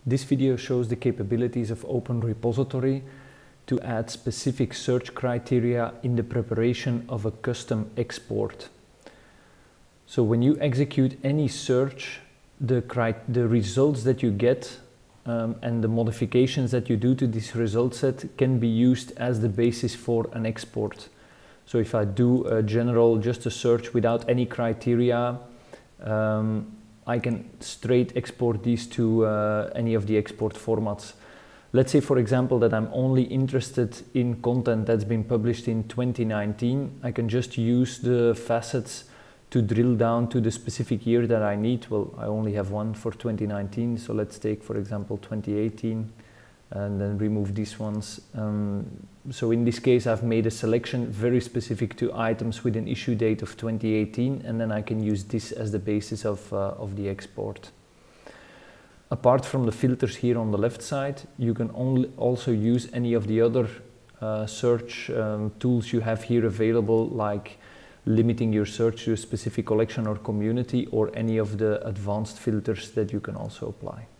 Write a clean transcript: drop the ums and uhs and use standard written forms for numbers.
This video shows the capabilities of Open Repository to add specific search criteria in the preparation of a custom export. So when you execute any search, the results that you get and the modifications that you do to this result set can be used as the basis for an export. So if I do a general, just a search without any criteria, I can straight export these to any of the export formats. Let's say, for example, that I'm only interested in content that's been published in 2019. I can just use the facets to drill down to the specific year that I need. Well, I only have one for 2019, so let's take, for example, 2018 and then remove these ones. So in this case, I've made a selection very specific to items with an issue date of 2018, and then I can use this as the basis of the export. Apart from the filters here on the left side, you can also use any of the other search tools you have here available, like limiting your search to a specific collection or community, or any of the advanced filters that you can also apply.